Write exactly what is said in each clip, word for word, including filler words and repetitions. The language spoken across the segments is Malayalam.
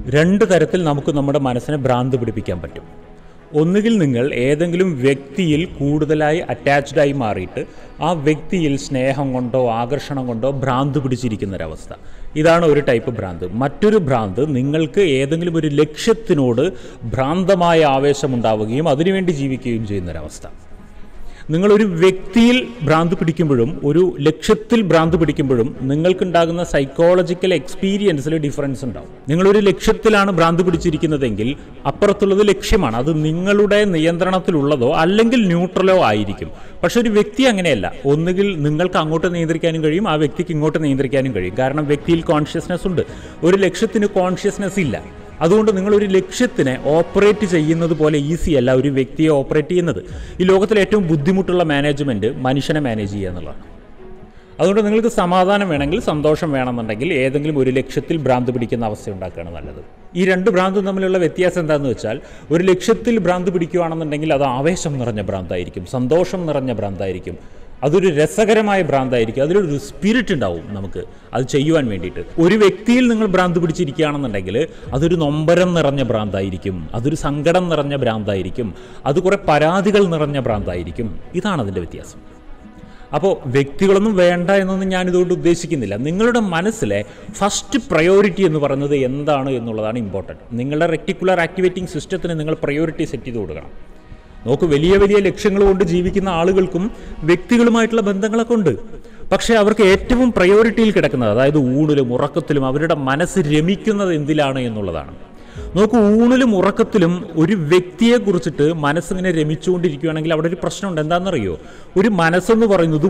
രണ്ട് തരത്തിൽ നമുക്ക് നമ്മുടെ മനസ്സിനെ ഭ്രാന്ത് പിടിപ്പിക്കാൻ പറ്റും. ഒന്നുകിൽ നിങ്ങൾ ഏതെങ്കിലും വ്യക്തിയിൽ കൂടുതലായി അറ്റാച്ച്ഡായി മാറിയിട്ട് ആ വ്യക്തിയിൽ സ്നേഹം കൊണ്ടോ ആകർഷണം കൊണ്ടോ ഭ്രാന്ത് പിടിച്ചിരിക്കുന്നൊരവസ്ഥ. ഇതാണ് ഒരു ടൈപ്പ് ഭ്രാന്ത്. മറ്റൊരു ഭ്രാന്ത് നിങ്ങൾക്ക് ഏതെങ്കിലും ഒരു ലക്ഷ്യത്തിനോട് ഭ്രാന്തമായ ആവേശമുണ്ടാവുകയും അതിനുവേണ്ടി ജീവിക്കുകയും ചെയ്യുന്നൊരവസ്ഥ. നിങ്ങളൊരു വ്യക്തിയിൽ ഭ്രാന്ത് പിടിക്കുമ്പോഴും ഒരു ലക്ഷ്യത്തിൽ ഭ്രാന്ത് പിടിക്കുമ്പോഴും നിങ്ങൾക്കുണ്ടാകുന്ന സൈക്കോളജിക്കൽ എക്സ്പീരിയൻസിൽ ഡിഫറൻസ് ഉണ്ടാവും. നിങ്ങളൊരു ലക്ഷ്യത്തിലാണ് ഭ്രാന്ത് പിടിച്ചിരിക്കുന്നതെങ്കിൽ അപ്പുറത്തുള്ളത് ലക്ഷ്യമാണ്. അത് നിങ്ങളുടെ നിയന്ത്രണത്തിലുള്ളതോ അല്ലെങ്കിൽ ന്യൂട്രലോ ആയിരിക്കും. പക്ഷെ ഒരു വ്യക്തി അങ്ങനെയല്ല. ഒന്നുകിൽ നിങ്ങൾക്ക് അങ്ങോട്ട് നിയന്ത്രിക്കാനും കഴിയും, ആ വ്യക്തിക്ക് ഇങ്ങോട്ട് നിയന്ത്രിക്കാനും കഴിയും. കാരണം വ്യക്തിയിൽ കോൺഷ്യസ്നെസ് ഉണ്ട്, ഒരു ലക്ഷ്യത്തിന് കോൺഷ്യസ്നെസ് ഇല്ല. അതുകൊണ്ട് നിങ്ങളൊരു ലക്ഷ്യത്തിനെ ഓപ്പറേറ്റ് ചെയ്യുന്നത് പോലെ ഈസി അല്ല ഒരു വ്യക്തിയെ ഓപ്പറേറ്റ് ചെയ്യുന്നത്. ഈ ലോകത്തിലെ ഏറ്റവും ബുദ്ധിമുട്ടുള്ള മാനേജ്മെൻറ്റ് മനുഷ്യനെ മാനേജ് ചെയ്യുക എന്നുള്ളതാണ്. അതുകൊണ്ട് നിങ്ങൾക്ക് സമാധാനം വേണമെങ്കിൽ, സന്തോഷം വേണമെന്നുണ്ടെങ്കിൽ ഏതെങ്കിലും ഒരു ലക്ഷ്യത്തിൽ ഭ്രാന്ത് പിടിക്കുന്ന അവസ്ഥ ഉണ്ടാക്കുകയാണ് നല്ലത്. ഈ രണ്ട് ഭ്രാന്തും തമ്മിലുള്ള വ്യത്യാസം എന്താണെന്ന് വെച്ചാൽ, ഒരു ലക്ഷ്യത്തിൽ ഭ്രാന്ത് പിടിക്കുകയാണെന്നുണ്ടെങ്കിൽ അത് ആവേശം നിറഞ്ഞ ഭ്രാന്തായിരിക്കും, സന്തോഷം നിറഞ്ഞ ഭ്രാന്തായിരിക്കും, അതൊരു രസകരമായ ഭ്രാന്തായിരിക്കും, അതിലൊരു സ്പിരിറ്റ് ഉണ്ടാവും നമുക്ക് അത് ചെയ്യുവാൻ വേണ്ടിയിട്ട്. ഒരു വ്യക്തിയിൽ നിങ്ങൾ ഭ്രാന്ത് പിടിച്ചിരിക്കുകയാണെന്നുണ്ടെങ്കിൽ അതൊരു നൊമ്പരം നിറഞ്ഞ ഭ്രാന്തായിരിക്കും, അതൊരു സങ്കടം നിറഞ്ഞ ഭ്രാന്തായിരിക്കും, അത് കുറേ പരാതികൾ നിറഞ്ഞ ഭ്രാന്തായിരിക്കും. ഇതാണ് അതിൻ്റെ വ്യത്യാസം. അപ്പോൾ വ്യക്തികളൊന്നും വേണ്ട എന്നൊന്നും ഞാനിതുകൊണ്ട് ഉദ്ദേശിക്കുന്നില്ല. നിങ്ങളുടെ മനസ്സിലെ ഫസ്റ്റ് പ്രയോറിറ്റി എന്ന് പറയുന്നത് എന്താണ് എന്നുള്ളതാണ് ഇമ്പോർട്ടൻറ്റ്. നിങ്ങളുടെ റെക്ടിക്കുലർ ആക്ടിവേറ്റിംഗ് സിസ്റ്റത്തിന് നിങ്ങൾ പ്രയോറിറ്റി സെറ്റ് ചെയ്ത് കൊടുക്കണം. നോക്കൂ, വലിയ വലിയ ലക്ഷ്യങ്ങൾ കൊണ്ട് ജീവിക്കുന്ന ആളുകൾക്കും വ്യക്തികളുമായിട്ടുള്ള ബന്ധങ്ങളൊക്കെ ഉണ്ട്. പക്ഷേ അവർക്ക് ഏറ്റവും പ്രയോറിറ്റിയിൽ കിടക്കുന്നത്, അതായത് ഊണിലും ഉറക്കത്തിലും അവരുടെ മനസ്സ് രമിക്കുന്നത് എന്തിലാണ് എന്നുള്ളതാണ്. നോക്കൂ, ഊണിലും ഉറക്കത്തിലും ഒരു വ്യക്തിയെ കുറിച്ചിട്ട് മനസ്സിങ്ങനെ രമിച്ചുകൊണ്ടിരിക്കുകയാണെങ്കിൽ അവിടെ ഒരു പ്രശ്നമുണ്ട്. എന്താണെന്നറിയോ? ഒരു മനസ്സെന്ന് പറയുന്നത്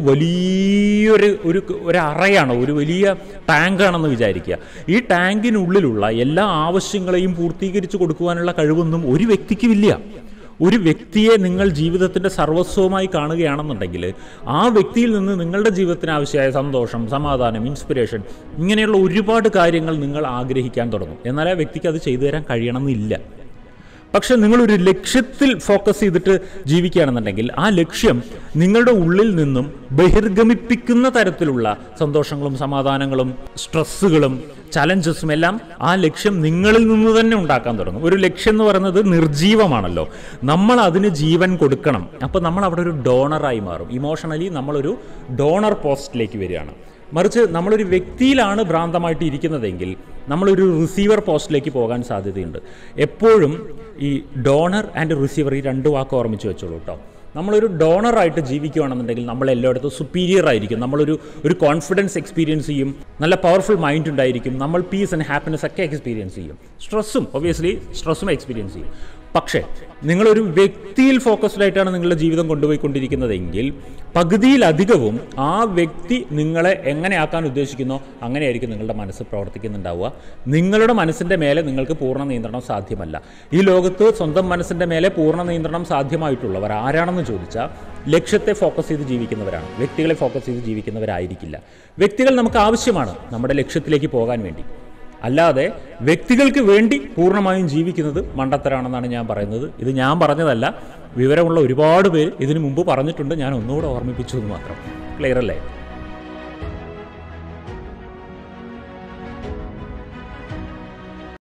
വലിയൊരു ഒരു ഒരു അറയാണ്, ഒരു വലിയ ടാങ്കാണെന്ന് വിചാരിക്കുക. ഈ ടാങ്കിനുള്ളിലുള്ള എല്ലാ ആവശ്യങ്ങളെയും പൂർത്തീകരിച്ച് കൊടുക്കുവാനുള്ള കഴിവൊന്നും ഒരു വ്യക്തിക്കുമില്ല. ഒരു വ്യക്തിയെ നിങ്ങൾ ജീവിതത്തിൻ്റെ സർവസ്വമായി കാണുകയാണെന്നുണ്ടെങ്കിൽ ആ വ്യക്തിയിൽ നിന്ന് നിങ്ങളുടെ ജീവിതത്തിന് ആവശ്യമായ സന്തോഷം, സമാധാനം, ഇൻസ്പിറേഷൻ, ഇങ്ങനെയുള്ള ഒരുപാട് കാര്യങ്ങൾ നിങ്ങൾ ആഗ്രഹിക്കാൻ തുടങ്ങും. എന്നാൽ ആ വ്യക്തിക്ക് അത് ചെയ്തു തരാൻ കഴിയണമെന്നില്ല. പക്ഷെ നിങ്ങളൊരു ലക്ഷ്യത്തിൽ ഫോക്കസ് ചെയ്തിട്ട് ജീവിക്കുകയാണെന്നുണ്ടെങ്കിൽ ആ ലക്ഷ്യം നിങ്ങളുടെ ഉള്ളിൽ നിന്നും ബഹിർഗമിപ്പിക്കുന്ന തരത്തിലുള്ള സന്തോഷങ്ങളും സമാധാനങ്ങളും സ്ട്രെസ്സുകളും ചലഞ്ചസും എല്ലാം ആ ലക്ഷ്യം നിങ്ങളിൽ നിന്ന് തന്നെ ഉണ്ടാക്കാൻ തുടങ്ങും. ഒരു ലക്ഷ്യം എന്ന് പറയുന്നത് നിർജീവമാണല്ലോ, നമ്മൾ അതിന് ജീവൻ കൊടുക്കണം. അപ്പോൾ നമ്മൾ അവിടെ ഒരു ഡോണറായി മാറും. ഇമോഷണലി നമ്മളൊരു ഡോണർ പോസ്റ്റിലേക്ക് വരികയാണ്. മറിച്ച് നമ്മളൊരു വ്യക്തിയിലാണ് ഭ്രാന്തമായിട്ട് ഇരിക്കുന്നതെങ്കിൽ നമ്മളൊരു റിസീവർ പോസ്റ്റിലേക്ക് പോകാൻ സാധ്യതയുണ്ട്. എപ്പോഴും ഈ ഡോണർ ആൻഡ് റിസീവർ, ഈ രണ്ട് വാക്ക് ഓർമ്മിച്ച് വെച്ചോളൂ കേട്ടോ. നമ്മളൊരു ഡോണറായിട്ട് ജീവിക്കുകയാണെന്നുണ്ടെങ്കിൽ നമ്മൾ എല്ലായിടത്തും സുപ്പീരിയർ ആയിരിക്കും. നമ്മളൊരു ഒരു കോൺഫിഡൻസ് എക്സ്പീരിയൻസ് ചെയ്യും, നല്ല പവർഫുൾ മൈൻഡ് ഉണ്ടായിരിക്കും, നമ്മൾ പീസ് ആൻഡ് ഹാപ്പിനെസ് ഒക്കെ എക്സ്പീരിയൻസ് ചെയ്യും, സ്ട്രെസ്സും ഒബ്വിയസ്ലി സ്ട്രെസ്സും എക്സ്പീരിയൻസ് ചെയ്യും. പക്ഷേ നിങ്ങളൊരു വ്യക്തിയിൽ ഫോക്കസ്ഡ് ആയിട്ടാണ് നിങ്ങളുടെ ജീവിതം കൊണ്ടുപോയിക്കൊണ്ടിരിക്കുന്നതെങ്കിൽ പകുതിയിലധികവും ആ വ്യക്തി നിങ്ങളെ എങ്ങനെയാക്കാൻ ഉദ്ദേശിക്കുന്നോ അങ്ങനെയായിരിക്കും നിങ്ങളുടെ മനസ്സ് പ്രവർത്തിക്കുന്നുണ്ടാവുക. നിങ്ങളുടെ മനസ്സിൻ്റെ മേലെ നിങ്ങൾക്ക് പൂർണ്ണ നിയന്ത്രണം സാധ്യമല്ല. ഈ ലോകത്ത് സ്വന്തം മനസ്സിൻ്റെ മേലെ പൂർണ്ണ നിയന്ത്രണം സാധ്യമായിട്ടുള്ളവർ ആരാണെന്ന് ചോദിച്ചാൽ ലക്ഷ്യത്തെ ഫോക്കസ് ചെയ്ത് ജീവിക്കുന്നവരാണ്. വ്യക്തികളെ ഫോക്കസ് ചെയ്ത് ജീവിക്കുന്നവരായിരിക്കില്ല. വ്യക്തികൾ നമുക്ക് ആവശ്യമാണ് നമ്മുടെ ലക്ഷ്യത്തിലേക്ക് പോകാൻ വേണ്ടി. അല്ലാതെ വ്യക്തികൾക്ക് വേണ്ടി പൂർണ്ണമായും ജീവിക്കുന്നത് മണ്ടത്തരാണെന്നാണ് ഞാൻ പറയുന്നത്. ഇത് ഞാൻ പറഞ്ഞതല്ല, വിവരമുള്ള ഒരുപാട് പേര് ഇതിനു മുമ്പ് പറഞ്ഞിട്ടുണ്ട്. ഞാൻ ഒന്നുകൂടെ ഓർമ്മിപ്പിച്ചു എന്ന് മാത്രം. ക്ലിയർ അല്ലേ?